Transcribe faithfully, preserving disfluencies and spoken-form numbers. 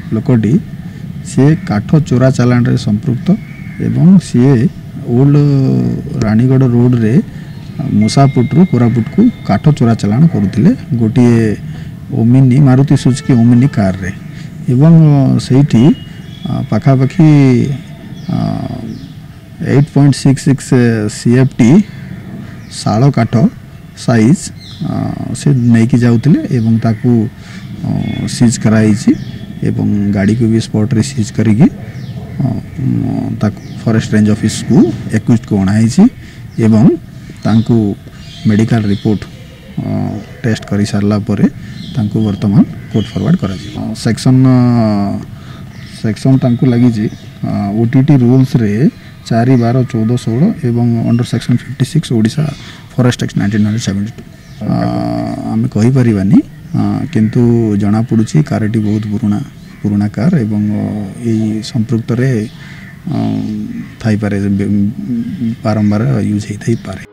लोकटी सी काठ चोरा चालान रे संपृक्त एवं सी ओल्ड रानीगढ़ रोड रे मूसापुटू कोरापुट को काठ चोरा चालान करुले गोटे omni Maruti Suzuki omni car रे एवं सेठी पाखापाखि eight point six six CFT शाल काठ साइज से नहीं कि जाउतिले एवं ताकू सीज कराई एवं गाड़ी को भी स्पॉट रे सीज करिकी ताकू फॉरेस्ट रेंज ऑफिस को एक्यूज को अणाई एवं तांकू मेडिकल रिपोर्ट टेस्ट करी सारला परे तांकू वर्तमान कोर्ट फॉरवर्ड करा जी सेक्शन सेक्शन तांकू लगी जी ओटीटी रूल्स रे चारि बार चौदह सोलह एवं under section fifty six Odisha forest act nineteen seventy two आम कही परिबानी किंतु जना पड़ुछि कारटी बहुत पुराना पुराना कार एवं यही संपृक्त रे थाई पारे बारंबार यूज होई थाई पारे।